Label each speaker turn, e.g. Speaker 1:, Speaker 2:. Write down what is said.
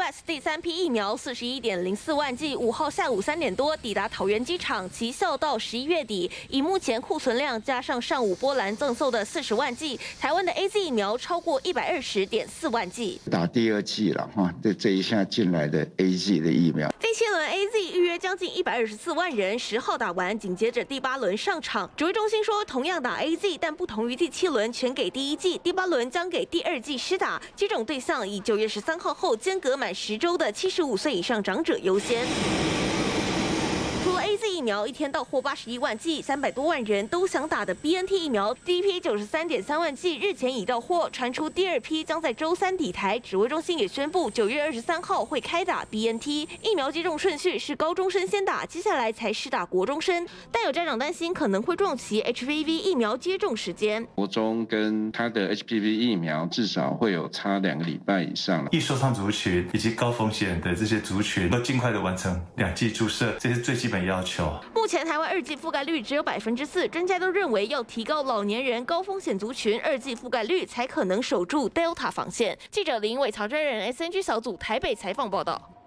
Speaker 1: Novavax 第3批疫苗41.04万剂，5号下午3点多抵达桃园机场，期效到11月底。以目前库存量加上上午波兰赠送的40万剂，台湾的 AZ 疫苗超过120.4万剂。
Speaker 2: 打第2剂了哈，这一下进来的 AZ 的疫苗。
Speaker 1: 第7轮 AZ 预约将近124万人，10号打完，紧接着第8轮上场。指挥中心说，同样打 AZ， 但不同于第7轮全给第1剂，第8轮将给第2剂施打。接种对象以9月13号后间隔满10周的75岁以上长者优先。除了 AZ 疫苗，一天到货81万剂，300多万人都想打的 BNT 疫苗，第一批93.3万剂日前已到货，传出第2批将在周3抵台。指挥中心也宣布，9月23号会开打 BNT 疫苗接种顺序是高中生先打，接下来才是打国中生。但有家长担心可能会撞期 HPV 疫苗接种时间。
Speaker 3: 国中跟他的 HPV 疫苗至少会有差2个礼拜以上了。
Speaker 4: 易受创族群以及高风险的这些族群，都尽快的完成2剂注射，这是最基本要求。
Speaker 1: 目前台湾2剂覆盖率只有4%，专家都认为要提高老年人高风险族群2剂覆盖率，才可能守住 Delta 防线。记者林伟、曹真人 SNG 小组台北采访报道。